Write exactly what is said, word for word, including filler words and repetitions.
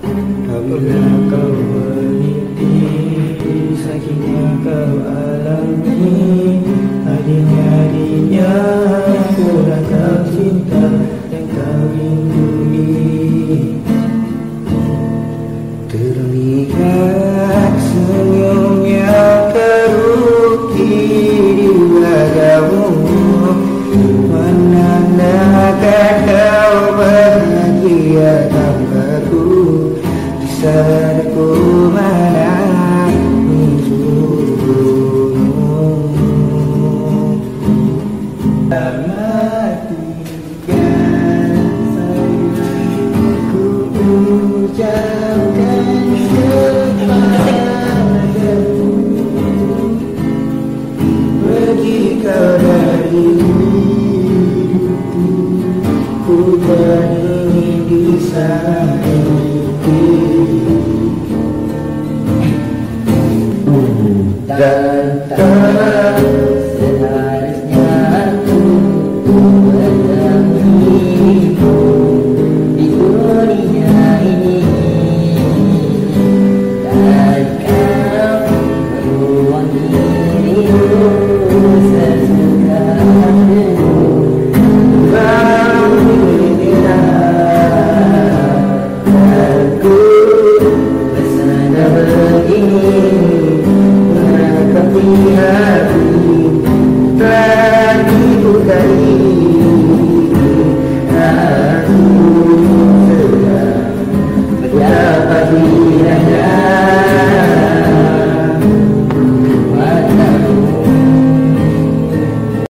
Apabila kau meniti sakitnya kau alami, adiknya-adiknya kurang kau cinta dan kau lindungi. Terlihat senyum yang terukir di wajahmu, menandakan kau bahagia tanpaku. Di saat ku menangis matikan sayangku, ucapkan kepadamu, pergi kau dari hidupku, ku tak ingin disakiti. Dan tak seharusnya aku menemuimu di dunia ini, dan kau meruang dirimu sesuka hatimu. Kau mengira aku bersandar begini, hati telah dibukai.